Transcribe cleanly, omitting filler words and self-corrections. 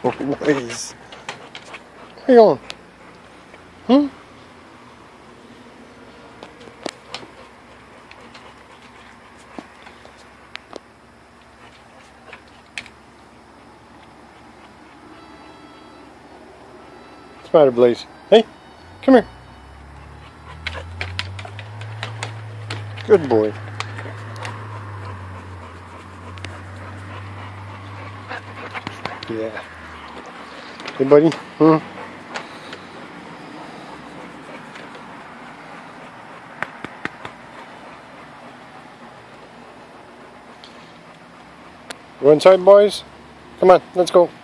Boys. Where you going? Hmm? What's the matter, Blaze? Hey, come here. Good boy. Yeah. Hey, buddy. Hmm? Go inside, boys. Come on, let's go.